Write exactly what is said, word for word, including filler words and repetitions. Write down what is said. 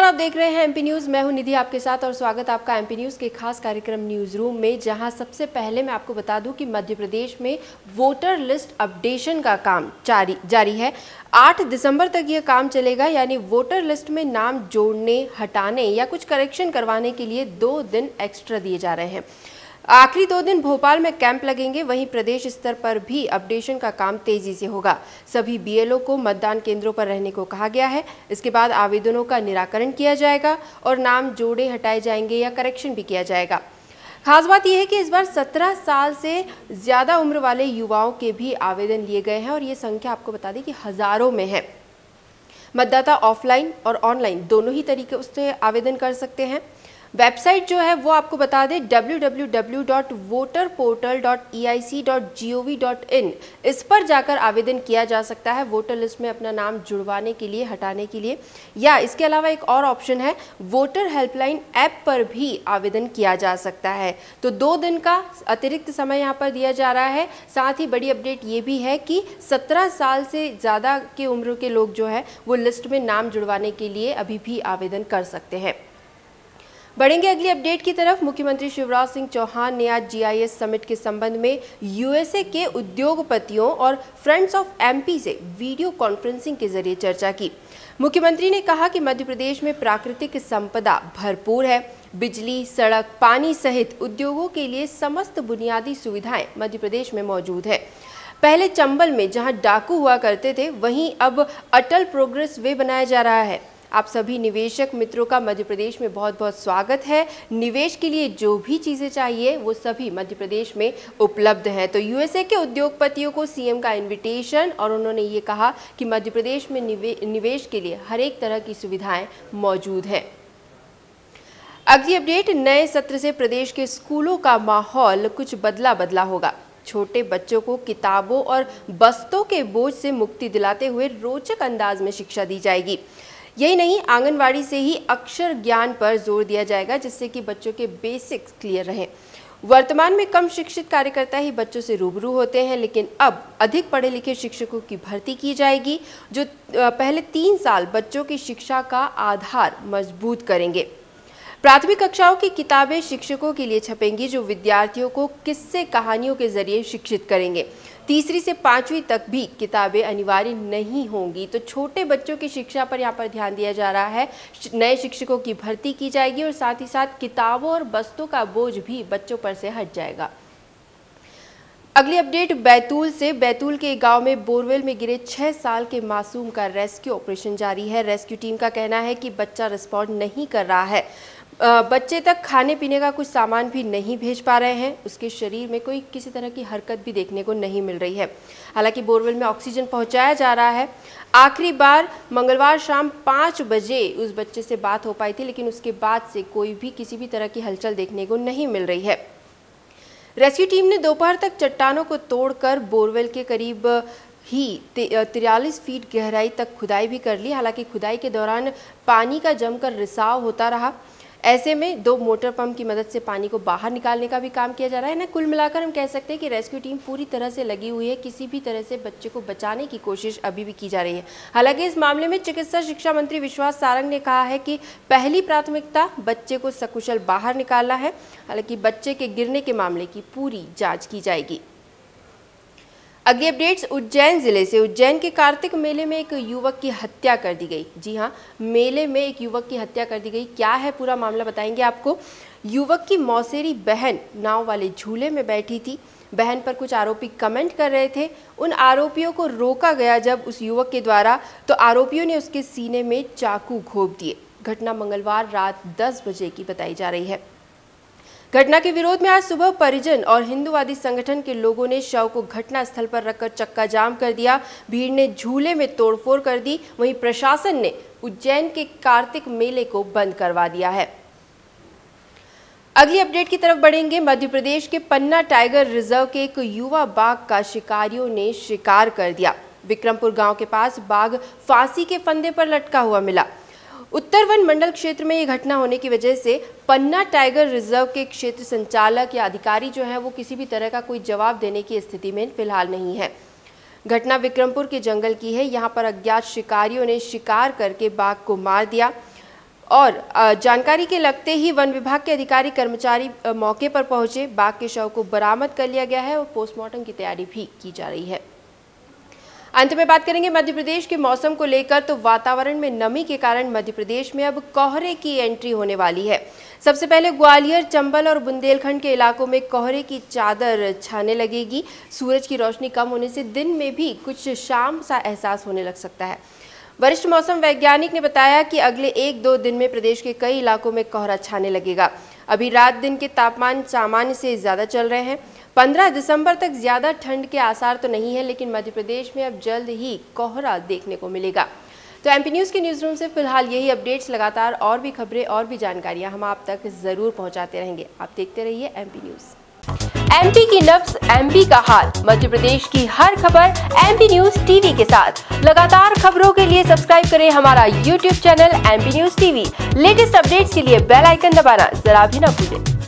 आप देख रहे हैं एमपी न्यूज़। मैं हूं निधि आपके साथ और स्वागत आपका एमपी न्यूज़ के खास कार्यक्रम न्यूज़ रूम में, जहां सबसे पहले मैं आपको बता दूं कि मध्य प्रदेश में वोटर लिस्ट अपडेशन का काम जारी जारी है। आठ दिसंबर तक यह काम चलेगा, यानी वोटर लिस्ट में नाम जोड़ने, हटाने या कुछ करेक्शन करवाने के लिए दो दिन एक्स्ट्रा दिए जा रहे हैं। आखिरी दो दिन भोपाल में कैंप लगेंगे, वहीं प्रदेश स्तर पर भी अपडेशन का काम तेजी से होगा। सभी बीएलओ को मतदान केंद्रों पर रहने को कहा गया है। इसके बाद आवेदनों का निराकरण किया जाएगा और नाम जोड़े हटाए जाएंगे या करेक्शन भी किया जाएगा। खास बात यह है कि इस बार सत्रह साल से ज़्यादा उम्र वाले युवाओं के भी आवेदन लिए गए हैं और ये संख्या आपको बता दें कि हज़ारों में है। मतदाता ऑफलाइन और ऑनलाइन दोनों ही तरीके उससे आवेदन कर सकते हैं। वेबसाइट जो है वो आपको बता दें W W W dot voter portal dot E C I dot G O V dot in, इस पर जाकर आवेदन किया जा सकता है वोटर लिस्ट में अपना नाम जुड़वाने के लिए, हटाने के लिए। या इसके अलावा एक और ऑप्शन है, वोटर हेल्पलाइन ऐप पर भी आवेदन किया जा सकता है। तो दो दिन का अतिरिक्त समय यहाँ पर दिया जा रहा है। साथ ही बड़ी अपडेट ये भी है कि सत्रह साल से ज़्यादा की उम्र के लोग जो है वो लिस्ट में नाम जुड़वाने के लिए अभी भी आवेदन कर सकते हैं। बढ़ेंगे अगली अपडेट की तरफ। मुख्यमंत्री शिवराज सिंह चौहान ने आज जी आई एस समिट के संबंध में यूएसए के उद्योगपतियों और फ्रेंड्स ऑफ एमपी से वीडियो कॉन्फ्रेंसिंग के जरिए चर्चा की। मुख्यमंत्री ने कहा कि मध्य प्रदेश में प्राकृतिक संपदा भरपूर है। बिजली, सड़क, पानी सहित उद्योगों के लिए समस्त बुनियादी सुविधाएं मध्य प्रदेश में मौजूद है। पहले चंबल में जहां डाकू हुआ करते थे, वहीं अब अटल प्रोग्रेस वे बनाया जा रहा है। आप सभी निवेशक मित्रों का मध्य प्रदेश में बहुत बहुत स्वागत है। निवेश के लिए जो भी चीज़ें चाहिए वो सभी मध्य प्रदेश में उपलब्ध हैं। तो यूएसए के उद्योगपतियों को सीएम का इनविटेशन, और उन्होंने ये कहा कि मध्य प्रदेश में निवे, निवेश के लिए हर एक तरह की सुविधाएं मौजूद हैं। अगली अपडेट, नए सत्र से प्रदेश के स्कूलों का माहौल कुछ बदला बदला होगा। छोटे बच्चों को किताबों और बस्तों के बोझ से मुक्ति दिलाते हुए रोचक अंदाज में शिक्षा दी जाएगी। यही नहीं, आंगनवाड़ी से ही अक्षर ज्ञान पर जोर दिया जाएगा, जिससे कि बच्चों के बेसिक्स क्लियर रहें। वर्तमान में कम शिक्षित कार्यकर्ता ही बच्चों से रूबरू होते हैं, लेकिन अब अधिक पढ़े लिखे शिक्षकों की भर्ती की जाएगी, जो पहले तीन साल बच्चों की शिक्षा का आधार मजबूत करेंगे। प्राथमिक कक्षाओं की किताबें शिक्षकों के लिए छपेंगी, जो विद्यार्थियों को किस्से कहानियों के जरिए शिक्षित करेंगे। तीसरी से पांचवी तक भी किताबें अनिवार्य नहीं होंगी। तो छोटे बच्चों की शिक्षा पर यहाँ पर ध्यान दिया जा रहा है। नए शिक्षकों की भर्ती की जाएगी और साथ ही साथ किताबों और बस्तों का बोझ भी बच्चों पर से हट जाएगा। अगली अपडेट बैतूल से। बैतूल के गांव में बोरवेल में गिरे छह साल के मासूम का रेस्क्यू ऑपरेशन जारी है। रेस्क्यू टीम का कहना है कि बच्चा रिस्पॉन्ड नहीं कर रहा है। बच्चे तक खाने पीने का कुछ सामान भी नहीं भेज पा रहे हैं। उसके शरीर में कोई किसी तरह की हरकत भी देखने को नहीं मिल रही है। हालांकि बोरवेल में ऑक्सीजन पहुंचाया जा रहा है। आखिरी बार मंगलवार शाम पाँच बजे उस बच्चे से बात हो पाई थी, लेकिन उसके बाद से कोई भी किसी भी तरह की हलचल देखने को नहीं मिल रही है। रेस्क्यू टीम ने दोपहर तक चट्टानों को तोड़कर बोरवेल के करीब ही तिरालीस फीट गहराई तक खुदाई भी कर ली। हालांकि खुदाई के दौरान पानी का जमकर रिसाव होता रहा। ऐसे में दो मोटर पंप की मदद से पानी को बाहर निकालने का भी काम किया जा रहा है ना। कुल मिलाकर हम कह सकते हैं कि रेस्क्यू टीम पूरी तरह से लगी हुई है। किसी भी तरह से बच्चे को बचाने की कोशिश अभी भी की जा रही है। हालांकि इस मामले में चिकित्सा शिक्षा मंत्री विश्वास सारंग ने कहा है कि पहली प्राथमिकता बच्चे को सकुशल बाहर निकालना है। हालांकि बच्चे के गिरने के मामले की पूरी जाँच की जाएगी। अगली अपडेट्स उज्जैन जिले से। उज्जैन के कार्तिक मेले में एक युवक की हत्या कर दी गई। जी हां, मेले में एक युवक की हत्या कर दी गई। क्या है पूरा मामला बताएंगे आपको। युवक की मौसेरी बहन नाव वाले झूले में बैठी थी। बहन पर कुछ आरोपी कमेंट कर रहे थे। उन आरोपियों को रोका गया जब उस युवक के द्वारा, तो आरोपियों ने उसके सीने में चाकू घोंप दिए। घटना मंगलवार रात दस बजे की बताई जा रही है। घटना के विरोध में आज सुबह परिजन और हिंदूवादी संगठन के लोगों ने शव को घटना स्थल पर रखकर चक्का जाम कर दिया। भीड़ ने झूले में तोड़फोड़ कर दी। वहीं प्रशासन ने उज्जैन के कार्तिक मेले को बंद करवा दिया है। अगली अपडेट की तरफ बढ़ेंगे। मध्य प्रदेश के पन्ना टाइगर रिजर्व के एक युवा बाघ का शिकारियों ने शिकार कर दिया। विक्रमपुर गांव के पास बाघ फांसी के फंदे पर लटका हुआ मिला। उत्तर वन मंडल क्षेत्र में ये घटना होने की वजह से पन्ना टाइगर रिजर्व के क्षेत्र संचालक या अधिकारी जो है वो किसी भी तरह का कोई जवाब देने की स्थिति में फिलहाल नहीं है। घटना विक्रमपुर के जंगल की है। यहाँ पर अज्ञात शिकारियों ने शिकार करके बाघ को मार दिया और जानकारी के लगते ही वन विभाग के अधिकारी कर्मचारी मौके पर पहुंचे। बाघ के शव को बरामद कर लिया गया है और पोस्टमार्टम की तैयारी भी की जा रही है। अंत में बात करेंगे मध्य प्रदेश के मौसम को लेकर। तो वातावरण में नमी के कारण मध्य प्रदेश में अब कोहरे की एंट्री होने वाली है। सबसे पहले ग्वालियर, चंबल और बुंदेलखंड के इलाकों में कोहरे की चादर छाने लगेगी। सूरज की रोशनी कम होने से दिन में भी कुछ शाम सा एहसास होने लग सकता है। वरिष्ठ मौसम वैज्ञानिक ने बताया कि अगले एक दो दिन में प्रदेश के कई इलाकों में कोहरा छाने लगेगा। अभी रात दिन के तापमान सामान्य से ज़्यादा चल रहे हैं। पंद्रह दिसंबर तक ज़्यादा ठंड के आसार तो नहीं है, लेकिन मध्य प्रदेश में अब जल्द ही कोहरा देखने को मिलेगा। तो एमपी न्यूज़ के न्यूज़ रूम से फिलहाल यही अपडेट्स। लगातार और भी खबरें और भी जानकारियां हम आप तक ज़रूर पहुंचाते रहेंगे। आप देखते रहिए एमपी न्यूज़। एमपी की नब्ज, एमपी का हाल, मध्य प्रदेश की हर खबर एमपी न्यूज़ टीवी के साथ। लगातार खबरों के लिए सब्सक्राइब करें हमारा YouTube channel MP news TV. Latest updates के लिए बेल आइकन दबाना जरा भी न भूलें।